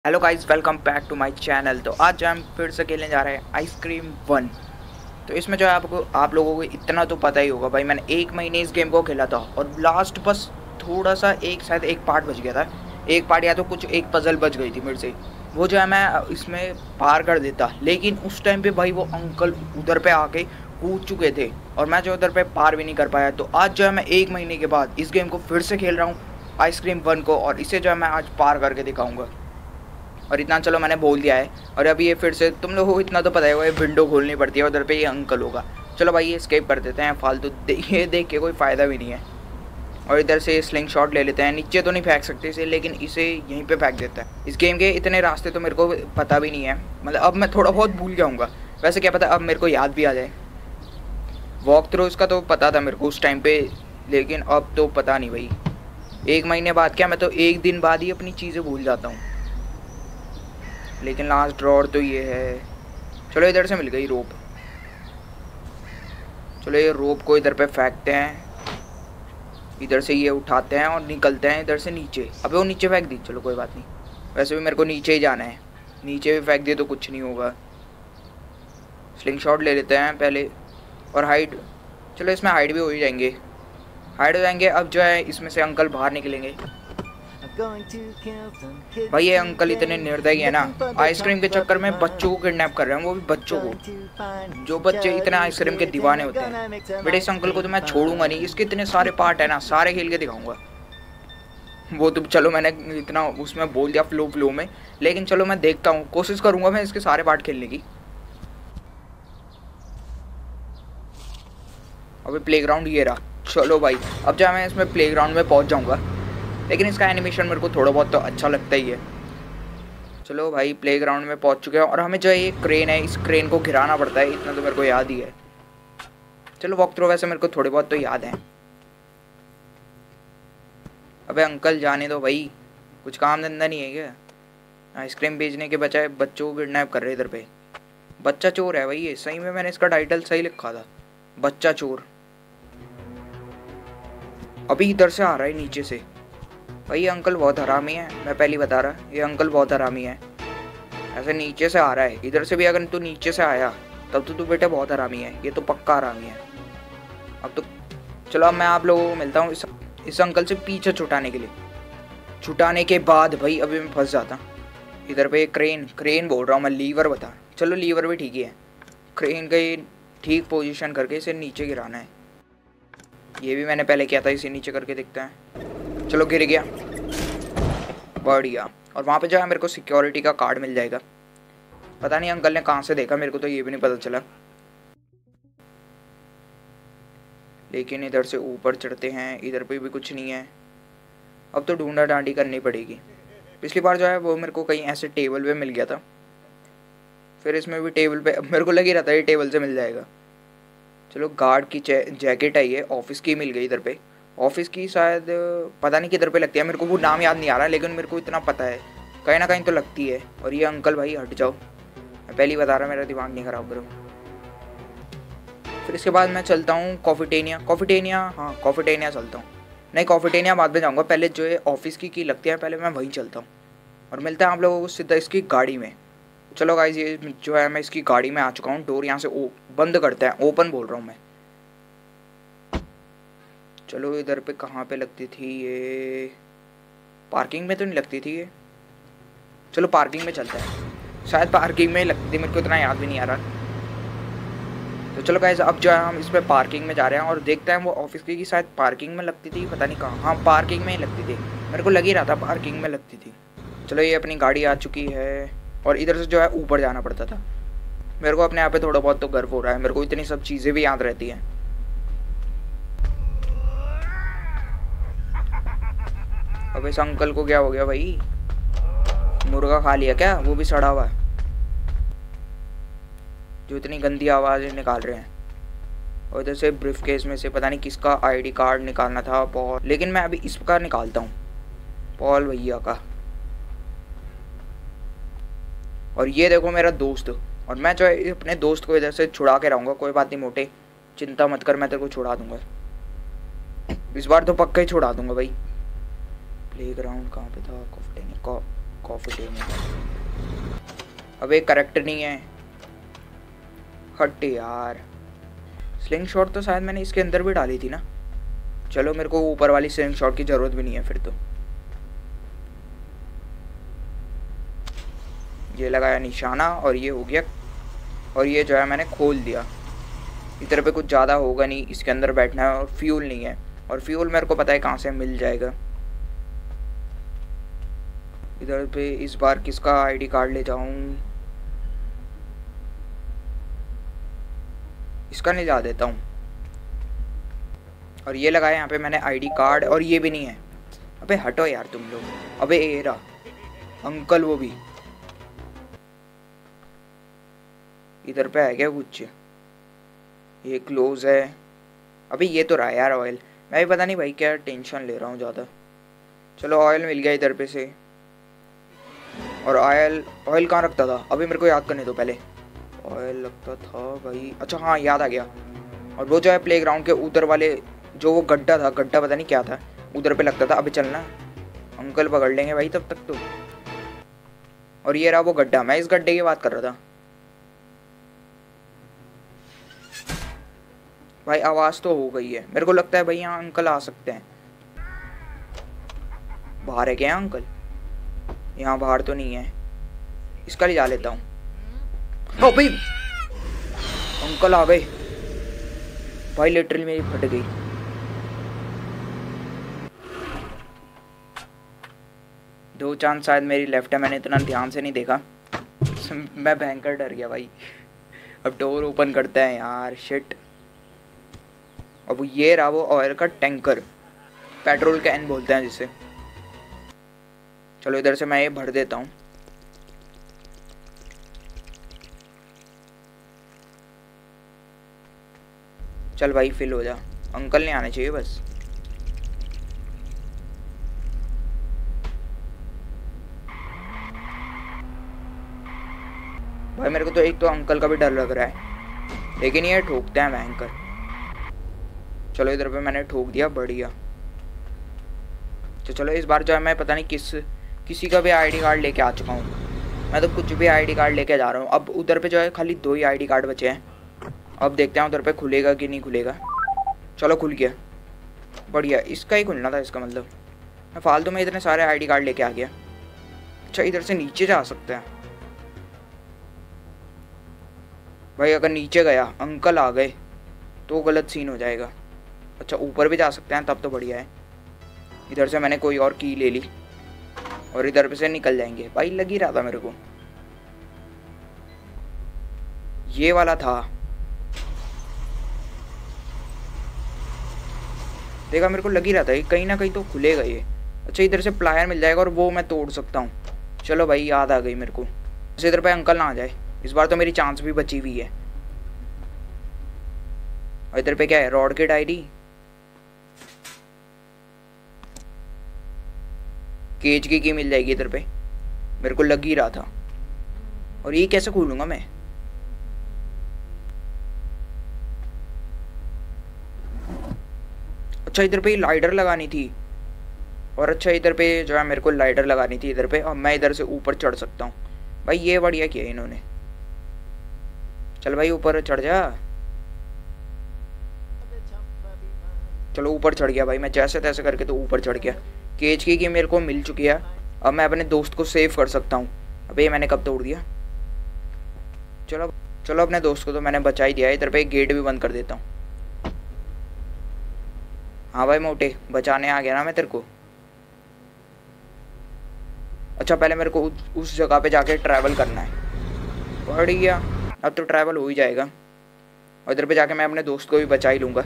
Hello guys, welcome back to my channel. तो आज हम फिर से खेलने जा रहे हैं आइसक्रीम 1। तो इसमें जो है आप लोगों को इतना तो पता ही होगा भाई, मैंने 1 महीने इस गेम को खेला था और लास्ट बस थोड़ा सा शायद एक पार्ट बच गया था। एक पार्ट या तो कुछ एक पजल बच गई थी मेरे से, वो जो है मैं इसमें पार कर देता। लेकिन उस टाइम पे भाई वो अंकल उधर पे आके कूद चुके थे और मैं जो उधर पे पार भी नहीं कर पाया। तो आज जो है मैं 1 महीने के बाद इस गेम को फिर से खेल रहा हूँ, आइसक्रीम 1 को, और इसे जो है मैं आज पार करके दिखाऊँगा। और इतना चलो मैंने बोल दिया है। और अभी ये फिर से तुम लोगों को इतना तो पता है, वो ये विंडो खोलनी पड़ती है, उधर पे ये अंकल होगा। चलो भाई ये एस्केप कर देते हैं, फालतू ये देख के कोई फ़ायदा भी नहीं है। और इधर से स्लिंग शॉट ले लेते हैं। नीचे तो नहीं फेंक सकते इसे, लेकिन इसे यहीं पे फेंक देता है। इस गेम के इतने रास्ते तो मेरे को पता भी नहीं है, मतलब अब मैं थोड़ा बहुत भूल जाऊँगा। वैसे क्या पता अब मेरे को याद भी आ जाए। वॉक थ्रू इसका तो पता था मेरे को उस टाइम पे, लेकिन अब तो पता नहीं भाई। 1 महीने बाद क्या, मैं तो एक दिन बाद ही अपनी चीज़ें भूल जाता हूँ। लेकिन लास्ट ड्रॉर तो ये है। चलो इधर से मिल गई रोप। चलो ये रोप को इधर पे फेंकते हैं, इधर से ये उठाते हैं और निकलते हैं इधर से नीचे। अबे वो नीचे फेंक दी, चलो कोई बात नहीं। वैसे भी मेरे को नीचे ही जाना है, नीचे भी फेंक दिए तो कुछ नहीं होगा। स्लिंग शॉट ले लेते हैं पहले और हाइड। चलो इसमें हाइड भी हो ही जाएंगे, हाइड हो जाएंगे। अब जो है इसमें से अंकल बाहर निकलेंगे। भाई ये अंकल इतने निर्दयी है ना, आइसक्रीम के चक्कर में बच्चों को किडनैप कर रहे हैं, वो भी बच्चों को। जो बच्चे इतने आइसक्रीम के दीवाने होते हैं। बेटे इस अंकल को तो मैं छोड़ूंगा नहीं, इसके इतने सारे पार्ट है ना, सारे खेल के दिखाऊंगा। वो तो चलो मैंने इतना उसमें बोल दिया फ्लो में, लेकिन चलो मैं देखता हूँ, कोशिश करूंगा मैं इसके सारे पार्ट खेलने की। अभी प्लेग्राउंड ये रहा। चलो भाई अब जब मैं इसमें प्लेग्राउंड में पहुँच जाऊँगा, लेकिन इसका एनिमेशन मेरे को थोड़ा बहुत तो अच्छा लगता ही है। चलो भाई प्लेग्राउंड में पहुंच चुके हैं और हमें जो ये क्रेन है, इस क्रेन को गिराना पड़ता है, इतना तो मेरे को याद ही है। चलो वॉक थ्रू वैसे मेरे को थोड़े बहुत तो याद है। अबे अंकल जाने दो भाई, कुछ काम धंधा नहीं है क्या? आइसक्रीम बेचने के बजाय बच्चों को किडनैप कर रहे इधर पे। बच्चा चोर है भाई ये, सही में मैंने इसका टाइटल सही लिखा था, बच्चा चोर। अभी इधर से आ रहा है नीचे से। भाई ये अंकल बहुत हरामी है, मैं पहले बता रहा, ये अंकल बहुत हरामी है। ऐसे नीचे से आ रहा है, इधर से भी अगर तू नीचे से आया तब तो तू बेटा बहुत हरामी है, ये तो पक्का हरामी है। अब तो चलो अब मैं आप लोगों को मिलता हूँ इस अंकल से पीछे छुटाने के लिए। छुटाने के बाद भाई अभी मैं फंस जाता। इधर पे क्रेन बोल रहा हूँ मैं, लीवर बता। चलो लीवर भी ठीक ही है। क्रेन का ये ठीक पोजिशन करके इसे नीचे गिराना है। ये भी मैंने पहले किया था, इसे नीचे करके देखते हैं। चलो गिर गया, बढ़िया। और वहाँ पे जो है मेरे को सिक्योरिटी का कार्ड मिल जाएगा। पता नहीं अंकल ने कहाँ से देखा, मेरे को तो ये भी नहीं पता चला। लेकिन इधर से ऊपर चढ़ते हैं, इधर पे भी कुछ नहीं है। अब तो ढूंढा डांडी करनी पड़ेगी। पिछली बार जो है वो मेरे को कहीं ऐसे टेबल पे मिल गया था, फिर इसमें भी टेबल पे मेरे को लग ही रहा था ये टेबल से मिल जाएगा। चलो गार्ड की जैकेट आई है, ऑफिस की मिल गई इधर पे। ऑफिस की शायद पता नहीं किधर पे लगती है, मेरे को वो नाम याद नहीं आ रहा, लेकिन मेरे को इतना पता है कहीं ना कहीं तो लगती है। और ये अंकल भाई हट जाओ, मैं पहले ही बता रहा, मेरा दिमाग नहीं खराब करो। फिर इसके बाद मैं चलता हूँ कॉफीटेनिया, हाँ कॉफीटेनिया चलता हूँ। नहीं कॉफीटेनिया बाद में जाऊँगा, पहले जो है ऑफिस की लगती है, पहले मैं वहीं चलता हूँ। और मिलता है आप लोगों को सीधा इसकी गाड़ी में। चलो गाइस ये जो है मैं इसकी गाड़ी में आ चुका हूँ। डोर यहाँ से बंद करते हैं, ओपन बोल रहा हूँ मैं। चलो इधर पे कहाँ पे लगती थी ये, पार्किंग में तो नहीं लगती थी ये। चलो पार्किंग में चलते हैं, शायद पार्किंग में लगती थी, मेरे को इतना याद भी नहीं आ रहा। तो चलो गाइस अब जो है हम इस पर पार्किंग में जा रहे हैं और देखते हैं वो ऑफिस की शायद पार्किंग में लगती थी, पता नहीं कहाँ। हाँ पार्किंग में ही लगती थी, मेरे को लग ही रहा था पार्किंग में लगती थी। चलो ये अपनी गाड़ी आ चुकी है और इधर से जो है ऊपर जाना पड़ता था। मेरे को अपने यहाँ पे थोड़ा बहुत तो गर्व हो रहा है, मेरे को इतनी सब चीज़ें भी याद रहती हैं। अब इस अंकल को क्या हो गया भाई, मुर्गा खा लिया क्या, वो भी सड़ा हुआ, जो इतनी गंदी आवाज़ें निकाल रहे हैं। और इधर से ब्रीफ केस में से पता नहीं किसका आईडी कार्ड निकालना था पॉल, लेकिन मैं अभी इसका निकालता हूँ, पॉल भैया का। और ये देखो मेरा दोस्त, और मैं जो है अपने दोस्त को इधर से छुड़ा के रहूँगा। कोई बात नहीं मोटे, चिंता मत कर, मैं तेरे को छुड़ा दूंगा इस बार तो, पक्का ही छुड़ा दूंगा भाई। प्लेग्राउंड कहाँ पे था, कॉफी टेबल। अब एक करेक्टर नहीं है, हट यार। स्लिंग शॉट तो शायद मैंने इसके अंदर भी डाली थी ना। चलो मेरे को ऊपर वाली स्लिंग शॉट की ज़रूरत भी नहीं है फिर तो। ये लगाया निशाना और ये हो गया, और ये जो है मैंने खोल दिया। इधर पे कुछ ज़्यादा होगा नहीं, इसके अंदर बैठना है, और फ्यूल नहीं है, और फ्यूल मेरे को पता है कहाँ से मिल जाएगा। इधर पे इस बार किसका आईडी कार्ड ले जाऊँ? इसका नहीं ला देता हूँ। और ये लगाया यहाँ पे मैंने आईडी कार्ड, और ये भी नहीं है। अबे हटो यार तुम लोग। अबे ये रहा अंकल, वो भी इधर पे है क्या कुछ? ये क्लोज है। अभी ये तो रहा यार ऑयल। मैं भी पता नहीं भाई क्या टेंशन ले रहा हूँ ज़्यादा। चलो ऑयल मिल गया इधर पे से। और ऑयल कहाँ रखता था? अभी मेरे को याद करने दो पहले। ऑयल लगता था भाई, अच्छा हाँ याद आ गया। और वो जो है प्लेग्राउंड के उधर वाले जो वो गड्ढा था, गड्ढा पता नहीं क्या था, उधर पे लगता था। अभी चलना, अंकल पकड़ लेंगे भाई तब तक तो। और ये रहा वो गड्ढा, मैं इस गड्ढे की बात कर रहा था भाई। आवाज़ तो हो गई है, मेरे को लगता है भाई यहाँ अंकल आ सकते हैं। बाहर है क्या अंकल? यहाँ बाहर तो नहीं है, इसका ले जा लेता हूँ। ओ भाई अंकल आ गए भाई, लिटरली मेरी फट गई। दो चांद शायद मेरी लेफ्ट है, मैंने इतना ध्यान से नहीं देखा। मैं भयंकर डर गया भाई। अब डोर ओपन करते हैं यार, शिट। अब ये रहा वो ऑयल का टैंकर, पेट्रोल कैन बोलते हैं जिसे। चलो इधर से मैं ये भर देता हूँ। चल भाई फिल हो जा, अंकल नहीं आने चाहिए बस। भाई मेरे को तो एक तो अंकल का भी डर लग रहा है, लेकिन ये ठोकते हैं भयंकर। चलो इधर पे मैंने ठोक दिया, बढ़िया। तो चलो इस बार जो है मैं पता नहीं किसी का भी आईडी कार्ड लेके आ चुका हूँ। मैं तो कुछ भी आईडी कार्ड लेके जा रहा हूँ। अब उधर पे जो है खाली 2 ही आईडी कार्ड बचे हैं। अब देखते हैं उधर पे खुलेगा कि नहीं खुलेगा। चलो खुल गया, बढ़िया। इसका ही खुलना था इसका मतलब। मैं फालतू में इतने सारे आईडी कार्ड लेके आ गया। अच्छा इधर से नीचे जा सकते हैं भाई। अगर नीचे गया अंकल आ गए तो गलत सीन हो जाएगा। अच्छा ऊपर भी जा सकते हैं, तब तो बढ़िया है। इधर से मैंने कोई और की ले ली और इधर पे से निकल जाएंगे भाई। लग ही रहा था मेरे को, ये वाला था। देखा, मेरे को लग ही रहा था कहीं ना कहीं तो खुलेगा ये। अच्छा इधर से प्लायर मिल जाएगा और वो मैं तोड़ सकता हूँ। चलो भाई याद आ गई मेरे को। अच्छा इधर पे अंकल ना आ जाए, इस बार तो मेरी चांस भी बची हुई है। और इधर पे क्या है? रॉड की डायरी, केज की मिल जाएगी इधर पे। मेरे को लग ही रहा था। और ये कैसे खोलूंगा मैं? अच्छा इधर पे लाइटर लगानी थी। और अच्छा इधर पे जो है मेरे को लाइटर लगानी थी इधर पे, और मैं इधर से ऊपर चढ़ सकता हूँ भाई। ये बढ़िया किया इन्होंने। चल भाई ऊपर चढ़ जा। चलो ऊपर चढ़ गया भाई मैं, जैसे तैसे करके तो ऊपर चढ़ गया। केज की मेरे को मिल चुकी है। अब मैं अपने दोस्त को सेव कर सकता हूँ। अबे मैंने कब तोड़ दिया? चलो चलो अपने दोस्त को तो मैंने बचा ही दिया। इधर पे एक गेट भी बंद कर देता हूँ। हाँ भाई मोटे, बचाने आ गया ना मैं तेरे को। अच्छा पहले मेरे को उस जगह पे जाके ट्रैवल करना है। बढ़िया, अब तो ट्रैवल हो ही जाएगा। और इधर पे जाके मैं अपने दोस्त को भी बचा ही लूँगा।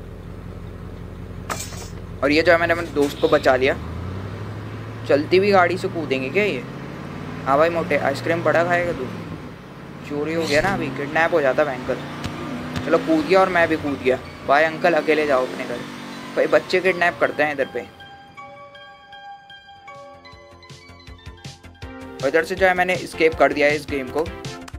और ये जो है मैंने अपने दोस्त को बचा लिया। चलती हुई गाड़ी से कूदेंगे क्या ये? हाँ भाई मोटे, आइसक्रीम बड़ा खाएगा तू? चोरी हो गया ना, अभी किडनैप हो जाता भयंकर। चलो कूद गया और मैं भी कूद गया। भाई अंकल अकेले जाओ अपने घर, भाई बच्चे किडनैप करते हैं इधर पे। और इधर से जो है मैंने एस्केप कर दिया है इस गेम को।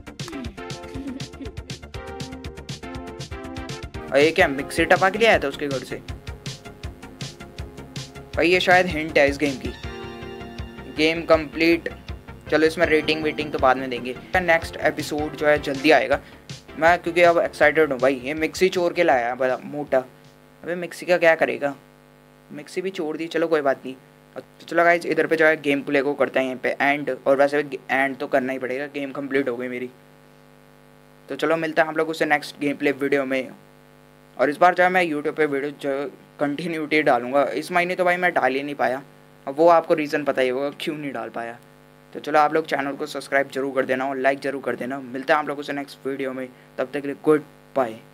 और ये क्या मिक्सी टपा के लिए आया था उसके घर से? भाई ये शायद हिंट है इस गेम की। गेम कंप्लीट चलो इसमें रेटिंग वेटिंग तो बाद में देंगे। नेक्स्ट एपिसोड जो है जल्दी आएगा। मैं क्योंकि अब एक्साइटेड हूँ भाई। ये मिक्सी चोर के लाया बड़ा मोटा। अबे मिक्सी का क्या करेगा, मिक्सी भी छोड़ दी, चलो कोई बात नहीं। तो चलो गाइस इधर पे जो है गेम प्ले को करते हैं यहीं पे एंड, और वैसे भी एंड तो करना ही पड़ेगा, गेम कंप्लीट हो गई मेरी। तो चलो मिलते हैं हम लोग उससे नेक्स्ट गेम प्ले वीडियो में। और इस बार जो है मैं यूट्यूब पे वीडियो जो कंटिन्यूटी डालूंगा। इस महीने तो भाई मैं डाल ही नहीं पाया, अब वो आपको रीज़न पता ही होगा क्यों नहीं डाल पाया। तो चलो आप लोग चैनल को सब्सक्राइब जरूर कर देना और लाइक ज़रूर कर देना। मिलते हैं आप लोगों से नेक्स्ट वीडियो में, तब तक के लिए गुड बाय।